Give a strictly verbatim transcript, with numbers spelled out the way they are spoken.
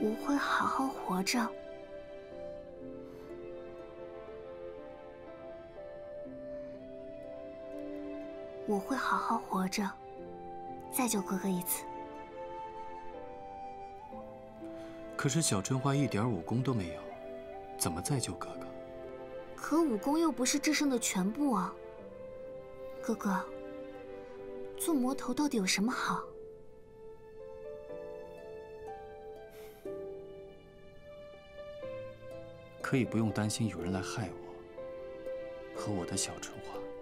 我会好好活着。我会好好活着，再救哥哥一次。 可是小春花一点武功都没有，怎么再救哥哥？ 可武功又不是制胜的全部啊。哥哥，做魔头到底有什么好？ 可以不用担心有人来害我和我的小春花。